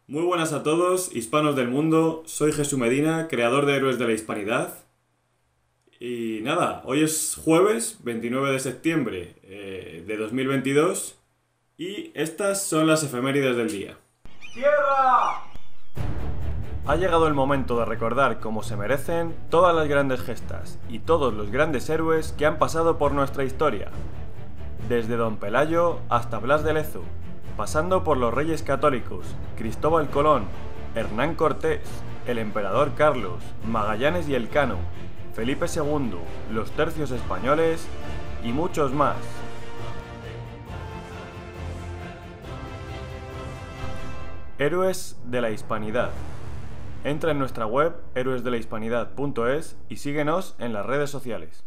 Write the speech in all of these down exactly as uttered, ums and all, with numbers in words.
Muy buenas a todos, hispanos del mundo, soy Jesús Medina, creador de Héroes de la Hispanidad. Y nada, hoy es jueves veintinueve de septiembre eh, de dos mil veintidós y estas son las efemérides del día. ¡Tierra! Ha llegado el momento de recordar como se merecen todas las grandes gestas y todos los grandes héroes que han pasado por nuestra historia. Desde Don Pelayo hasta Blas de Lezo, pasando por los reyes católicos, Cristóbal Colón, Hernán Cortés, el emperador Carlos, Magallanes y Elcano, Felipe segundo, los tercios españoles y muchos más. Héroes de la Hispanidad. Entra en nuestra web héroes de la hispanidad punto es y síguenos en las redes sociales.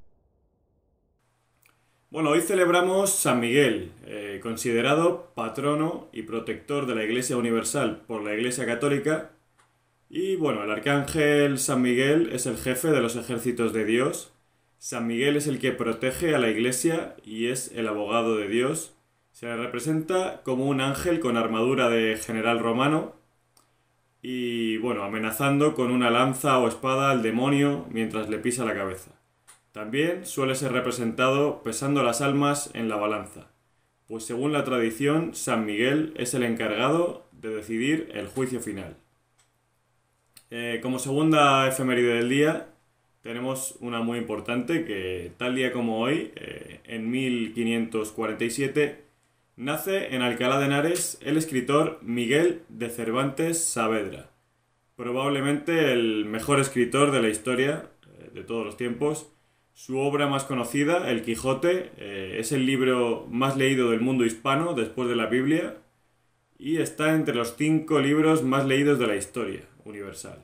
Bueno, hoy celebramos San Miguel, eh, considerado patrono y protector de la Iglesia Universal por la Iglesia Católica. Y bueno, el arcángel San Miguel es el jefe de los ejércitos de Dios. San Miguel es el que protege a la Iglesia y es el abogado de Dios. Se le representa como un ángel con armadura de general romano y bueno, amenazando con una lanza o espada al demonio mientras le pisa la cabeza. También suele ser representado pesando las almas en la balanza, pues según la tradición, San Miguel es el encargado de decidir el juicio final. Eh, como segunda efeméride del día, tenemos una muy importante que tal día como hoy, eh, en mil quinientos cuarenta y siete, nace en Alcalá de Henares el escritor Miguel de Cervantes Saavedra, probablemente el mejor escritor de la historia eh, de todos los tiempos. Su obra más conocida, El Quijote, eh, es el libro más leído del mundo hispano después de la Biblia y está entre los cinco libros más leídos de la historia universal.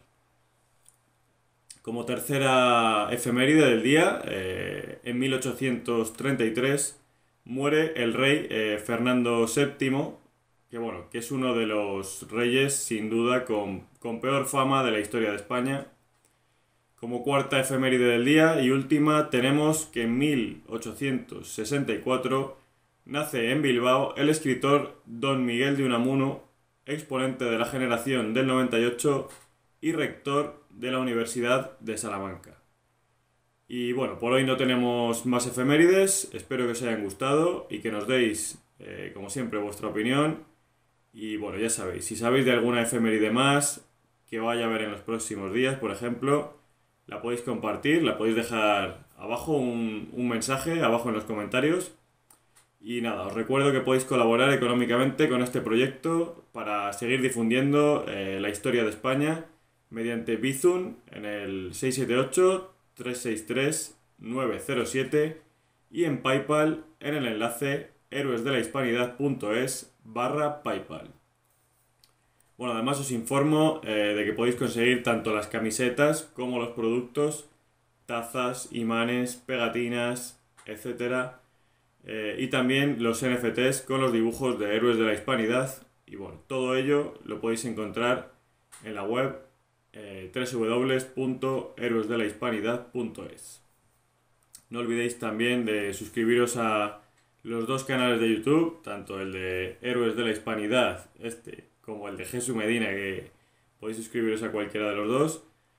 Como tercera efeméride del día, eh, en mil ochocientos treinta y tres muere el rey eh, Fernando séptimo, que, bueno, que es uno de los reyes sin duda con, con peor fama de la historia de España. Como cuarta efeméride del día y última, tenemos que en mil ochocientos sesenta y cuatro nace en Bilbao el escritor Don Miguel de Unamuno, exponente de la generación del noventa y ocho y rector de la Universidad de Salamanca. Y bueno, por hoy no tenemos más efemérides, espero que os hayan gustado y que nos deis, eh, como siempre, vuestra opinión. Y bueno, ya sabéis, si sabéis de alguna efeméride más que vaya a haber en los próximos días, por ejemplo, la podéis compartir, la podéis dejar abajo un, un mensaje, abajo en los comentarios. Y nada, os recuerdo que podéis colaborar económicamente con este proyecto para seguir difundiendo eh, la historia de España mediante Bizum en el seis siete ocho, tres seis tres, nueve cero siete y en PayPal en el enlace héroesdelahispanidad.es barra PayPal. Bueno, además os informo eh, de que podéis conseguir tanto las camisetas como los productos, tazas, imanes, pegatinas, etcétera. Eh, y también los N F Ts con los dibujos de Héroes de la Hispanidad. Y bueno, todo ello lo podéis encontrar en la web eh, doble u doble u doble u punto héroes de la hispanidad punto es. No olvidéis también de suscribiros a los dos canales de YouTube, tanto el de Héroes de la Hispanidad, este, como el de Jesús Medina, que podéis suscribiros a cualquiera de los dos.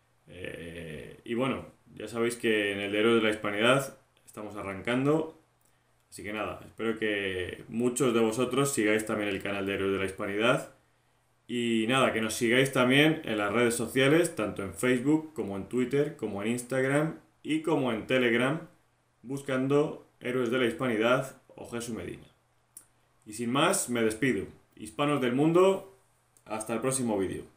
Eh, y bueno, ya sabéis que en el de Héroes de la Hispanidad estamos arrancando. Así que nada, espero que muchos de vosotros sigáis también el canal de Héroes de la Hispanidad. Y nada, que nos sigáis también en las redes sociales, tanto en Facebook como en Twitter, como en Instagram y como en Telegram, buscando Héroes de la Hispanidad o Jesús Medina. Y sin más, me despido. Hispanos del mundo, hasta el próximo vídeo.